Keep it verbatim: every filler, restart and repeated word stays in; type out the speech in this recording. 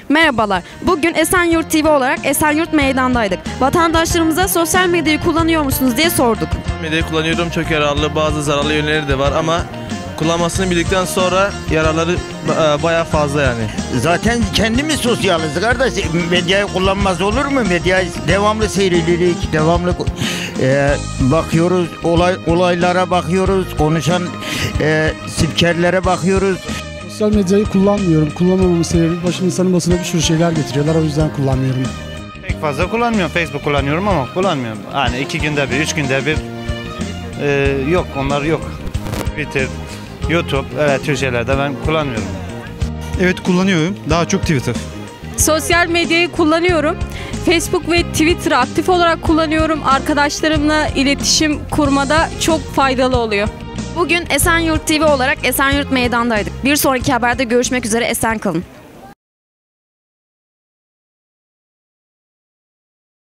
Merhabalar. Bugün Esenyurt T V olarak Esenyurt Meydan'daydık. Vatandaşlarımıza sosyal medyayı kullanıyor musunuz diye sorduk. Medyayı kullanıyorum, çok yararlı, bazı zararlı yönleri de var ama kullanmasını bildikten sonra yararları bayağı fazla yani. Zaten kendimiz sosyaliz kardeş. Medyayı kullanmaz olur mu? Medyayı devamlı seyredilik, devamlı e, bakıyoruz, olay olaylara bakıyoruz, konuşan e, spikerlere bakıyoruz. Sosyal medyayı kullanmıyorum. Kullanmamamın sebebi başım insanın basına bir sürü şeyler getiriyorlar. O yüzden kullanmıyorum. Pek fazla kullanmıyorum. Facebook kullanıyorum ama kullanmıyorum. Yani iki günde bir, üç günde bir e, yok. Onlar yok. Twitter, YouTube, evet tür şeylerde ben kullanmıyorum. Evet kullanıyorum. Daha çok Twitter. Sosyal medyayı kullanıyorum. Facebook ve Twitter'ı aktif olarak kullanıyorum. Arkadaşlarımla iletişim kurmada çok faydalı oluyor. Bugün Esenyurt T V olarak Esenyurt Meydan'daydık. Bir sonraki haberde görüşmek üzere, esen kalın.